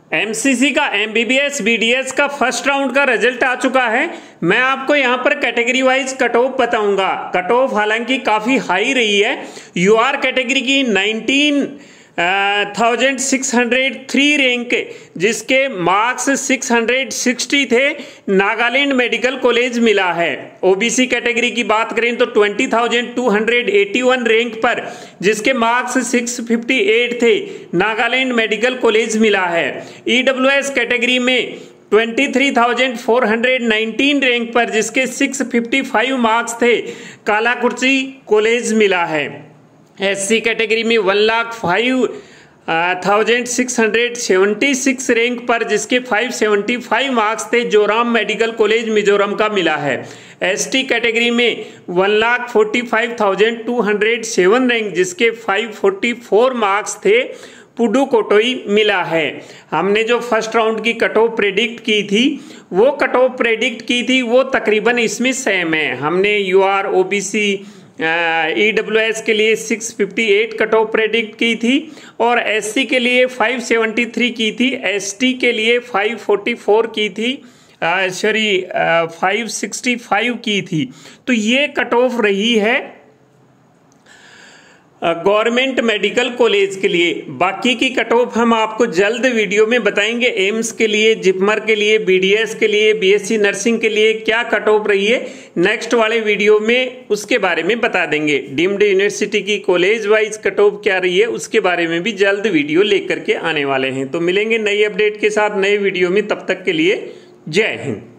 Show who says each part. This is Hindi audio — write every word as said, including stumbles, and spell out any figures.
Speaker 1: एमसीसी का एमबीबीएस बीडीएस का फर्स्ट राउंड का रिजल्ट आ चुका है। मैं आपको यहां पर कैटेगरी वाइज कट ऑफ बताऊंगा। कट ऑफ हालांकि काफी हाई रही है। यूआर कैटेगरी की nineteen thousand six hundred three rank जिसके मार्क्स सिक्स हंड्रेड सिक्सटी थे, नागालैंड मेडिकल कॉलेज मिला है। ओबीसी कैटेगरी की बात करें तो twenty thousand two hundred eighty one rank पर जिसके मार्क्स सिक्स फिफ्टी एट थे, नागालैंड मेडिकल कॉलेज मिला है। ईडब्ल्यूएस कैटेगरी में twenty three thousand four hundred nineteen rank पर जिसके सिक्स फिफ्टी फाइव मार्क्स थे, कालाकुर्ची कॉलेज मिला है। एससी कैटेगरी में one lakh five thousand six hundred seventy six rank पर जिसके फाइव सेवेंटी फाइव मार्क्स थे, जोराम मेडिकल कॉलेज मिजोरम का मिला है। एसटी कैटेगरी में one lakh forty five thousand two hundred seven rank जिसके फाइव फोर्टी फोर मार्क्स थे, पुडुकोटोई मिला है। हमने जो फर्स्ट राउंड की कट ऑफ प्रेडिक्ट की थी वो कट ऑफ प्रेडिक्ट की थी वो तकरीबन इसमें सेम है। हमने यूआर ओबीसी ईडब्ल्यूएस के लिए six fifty eight cut off predict की थी और एससी के लिए फाइव सेवेंटी थ्री की थी, एसटी के लिए फाइव फोर्टी फोर की थी, सॉरी फाइव सिक्सटी फाइव की थी। तो ये कट ऑफ रही है गवर्नमेंट मेडिकल कॉलेज के लिए। बाकी की कट ऑफ हम आपको जल्द वीडियो में बताएंगे। एम्स के लिए, जिपमर के लिए, बीडीएस के लिए, बीएससी नर्सिंग के लिए क्या कट ऑफ रही है, नेक्स्ट वाले वीडियो में उसके बारे में बता देंगे। डीम्ड यूनिवर्सिटी की कॉलेज वाइज कट ऑफ क्या रही है उसके बारे में भी जल्द वीडियो लेकर के आने वाले हैं। तो मिलेंगे नई अपडेट के साथ नए वीडियो में, तब तक के लिए जय हिंद।